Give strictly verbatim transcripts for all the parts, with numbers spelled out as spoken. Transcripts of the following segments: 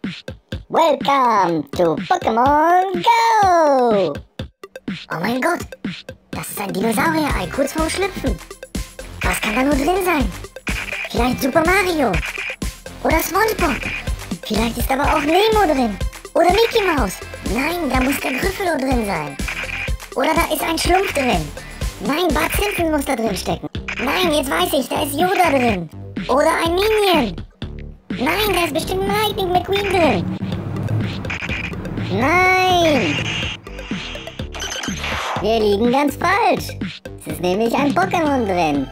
Welcome to Pokémon Go! Oh mein Gott, das ist ein Dinosaurier-Ei, kurz vorm Schlüpfen. Was kann da nur drin sein? Vielleicht Super Mario. Oder SpongeBob. Vielleicht ist aber auch Nemo drin. Oder Mickey Mouse. Nein, da muss der Gryffalo drin sein. Oder da ist ein Schlumpf drin. Nein, Bart Simpson muss da drin stecken. Nein, jetzt weiß ich, da ist Yoda drin. Oder ein Minion. Nein, da ist bestimmt ein Lightning McQueen drin. Nein! Wir liegen ganz falsch. Es ist nämlich ein Pokémon drin.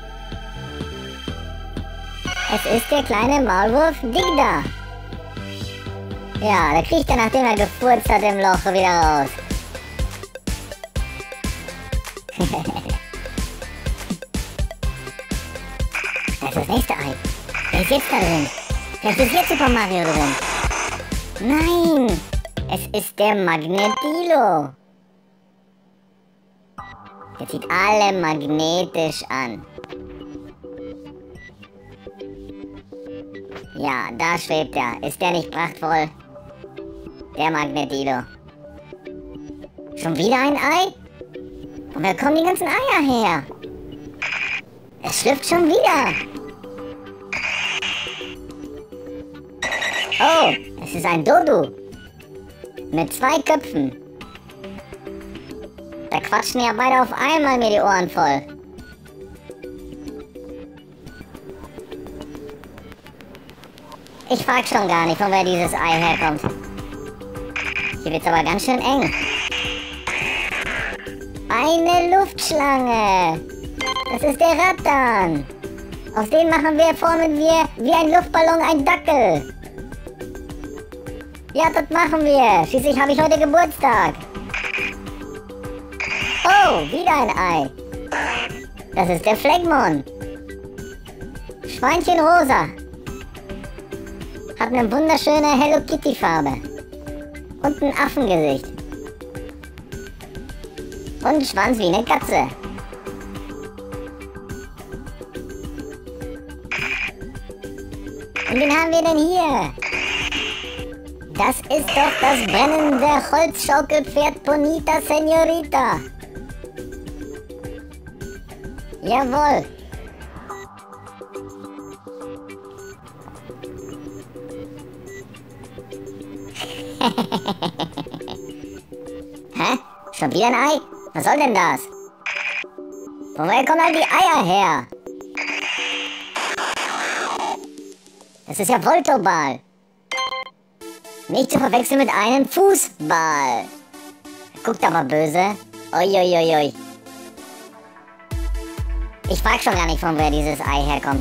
Es ist der kleine Maulwurf Digda. Ja, der kriegt er, nachdem er gefurzt hat, im Loch wieder raus. Das ist das nächste Ei. Wer ist jetzt da drin? Vielleicht ist jetzt Super Mario drin. Nein! Es ist der Magnetilo. Er zieht alle magnetisch an. Ja, da schwebt er. Ist der nicht prachtvoll? Der Magnetilo. Schon wieder ein Ei? Und wer kommen die ganzen Eier her? Es schlüpft schon wieder. Oh, es ist ein Dodo. Mit zwei Köpfen. Da quatschen ja beide auf einmal mir die Ohren voll. Ich frag schon gar nicht, von wer dieses Ei herkommt. Hier wird's aber ganz schön eng. Eine Luftschlange. Das ist der Rattan. Aus dem machen wir, formen wir wie ein Luftballon ein Dackel. Ja, das machen wir. Schließlich habe ich heute Geburtstag. Oh, wieder ein Ei. Das ist der Phlegmon. Schweinchen rosa. Hat eine wunderschöne Hello Kitty Farbe. Und ein Affengesicht. Und einen Schwanz wie eine Katze. Und wen haben wir denn hier? Das ist doch das brennende Holzschaukelpferd Bonita Senorita. Jawohl. Hä? Schon wieder ein Ei? Was soll denn das? Woher kommen all die Eier her? Das ist ja Voltoball. Nicht zu verwechseln mit einem Fußball. Guckt aber böse. Uiuiui. Ui, ui. Ich frag schon gar nicht, von wer dieses Ei herkommt.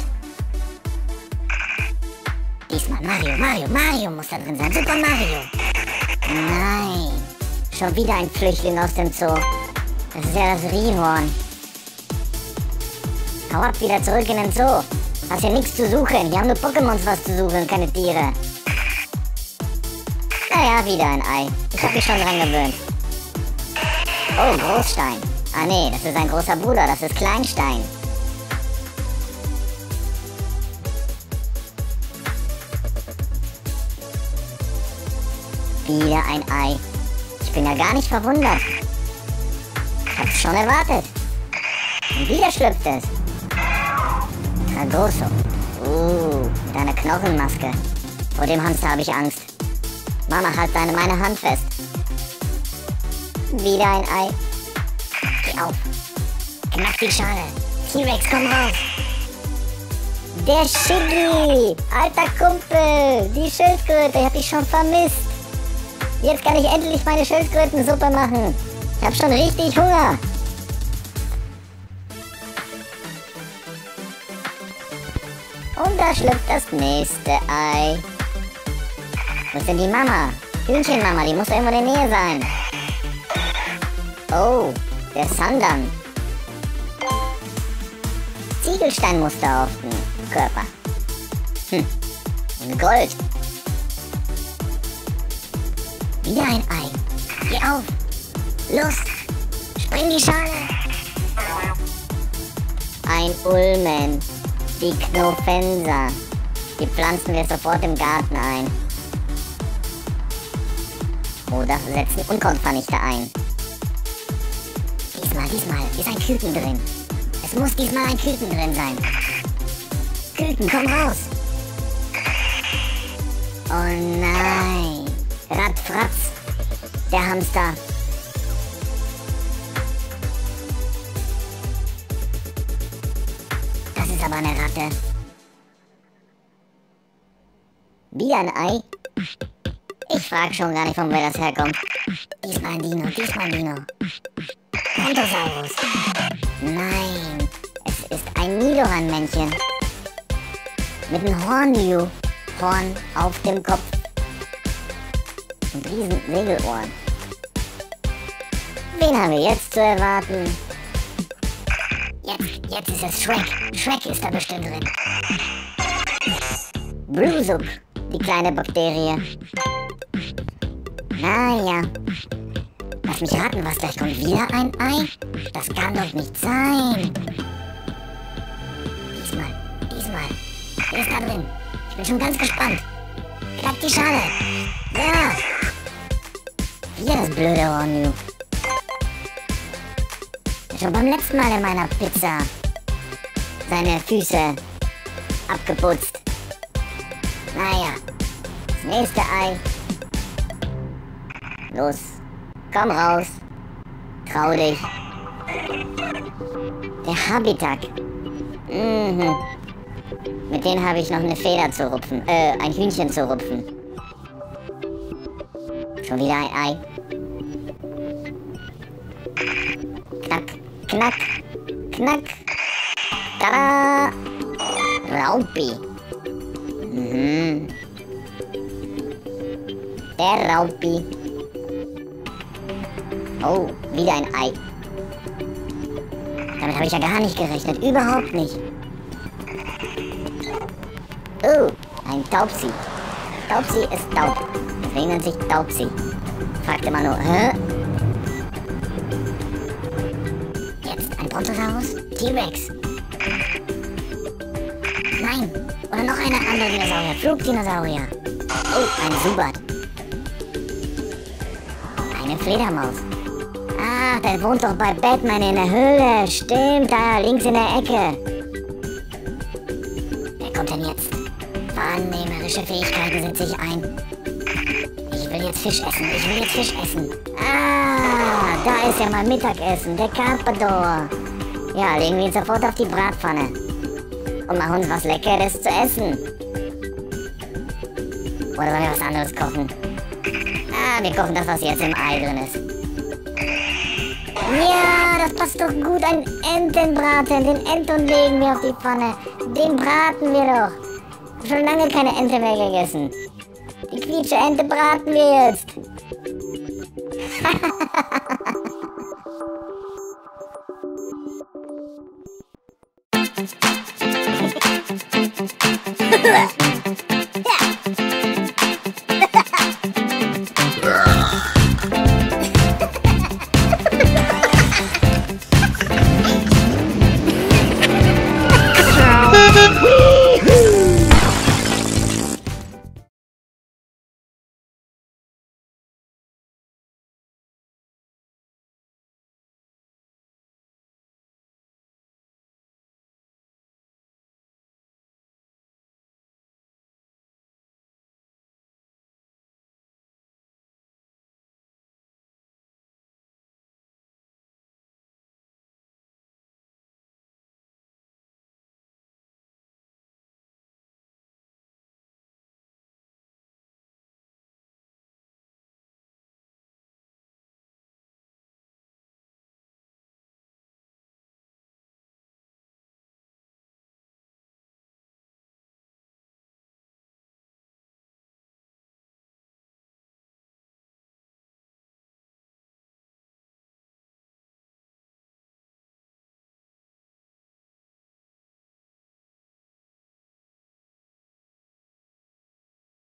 Diesmal Mario, Mario, Mario muss da drin sein. Super Mario. Nein. Schon wieder ein Flüchtling aus dem Zoo. Das ist ja das Rihorn. Hau ab, wieder zurück in den Zoo. Hast hier nichts zu suchen. Hier haben nur Pokémons was zu suchen, keine Tiere. Naja, wieder ein Ei. Ich hab mich schon dran gewöhnt. Oh, Großstein. Ah nee, das ist ein großer Bruder. Das ist Kleinstein. Wieder ein Ei. Ich bin ja gar nicht verwundert. Ich hab's schon erwartet. Und wieder schlüpft es. Tragoso. Uh, mit einer Knochenmaske. Vor dem Hamster habe ich Angst. Mama, halt deine meine Hand fest. Wieder ein Ei. Geh auf. Knack die Schale. T-Rex, komm raus. Der Shiggy. Alter Kumpel. Die Schildkröte. Ich hab dich schon vermisst. Jetzt kann ich endlich meine Schildkrötensuppe machen. Ich hab schon richtig Hunger. Und da schlüpft das nächste Ei. Wo ist denn die Mama? Hühnchenmama, die muss doch irgendwo in der Nähe sein. Oh, der Sandern. Ziegelsteinmuster auf dem Körper. Hm, und Gold. Wieder ein Ei. Geh auf. Los. Spring die Schale. Ein Ulmen. Die Knofenser. Die pflanzen wir sofort im Garten ein. oder setzen Unkrautvernichter ein. Diesmal, diesmal ist ein Küken drin. Es muss diesmal ein Küken drin sein. Küken, komm raus! Oh nein! Radfratz! Der Hamster! Das ist aber eine Ratte. Wieder ein Ei? Ich frag schon gar nicht, von wer das herkommt. Diesmal ein Dino, diesmal ein Dino. Brontosaurus. Nein, es ist ein Nidoran-Männchen. Mit einem Hornliu. Horn auf dem Kopf. Und riesen Segelohren. Wen haben wir jetzt zu erwarten? Jetzt, jetzt ist es Shrek. Shrek ist da bestimmt drin. Brusup, die kleine Bakterie. Naja. Lass mich raten, was gleich kommt. Wieder ein Ei? Das kann doch nicht sein. Diesmal, diesmal. Wer ist da drin? Ich bin schon ganz gespannt. Knack die Schale. Ja. Wieder das blöde Hornliu. Schon beim letzten Mal in meiner Pizza seine Füße abgeputzt. Naja, das nächste Ei. Los, komm raus. Trau dich. Der Habitat. Mhm. Mit denen habe ich noch eine Feder zu rupfen. Äh, ein Hühnchen zu rupfen. Schon wieder ein Ei. Knack, knack, knack. Tada! Raupi. Mhm. Der Raupi. Oh, wieder ein Ei. Damit habe ich ja gar nicht gerechnet. Überhaupt nicht. Oh, ein Taubsi. Taubsi ist taub. Deswegen nennt sich Taubsi. Fragt immer nur, hä? Jetzt ein Brontosaurus? T-Rex. Nein, oder noch eine andere Dinosaurier. Flugdinosaurier. Oh, ein Subat. Eine Fledermaus. Ach, der wohnt doch bei Batman in der Höhle. Stimmt, da links in der Ecke. Wer kommt denn jetzt? Annehmerische Fähigkeiten setze ich ein. Ich will jetzt Fisch essen. Ich will jetzt Fisch essen. Ah, da ist ja mein Mittagessen. Der Carpador. Ja, legen wir ihn sofort auf die Bratpfanne. Und machen uns was Leckeres zu essen. Oder sollen wir was anderes kochen? Ah, wir kochen das, was jetzt im Ei drin ist. Ja, das passt doch gut. Ein Entenbraten. Den Enton legen wir auf die Pfanne. Den braten wir doch. Schon lange keine Ente mehr gegessen. Die quietsche Ente braten wir jetzt.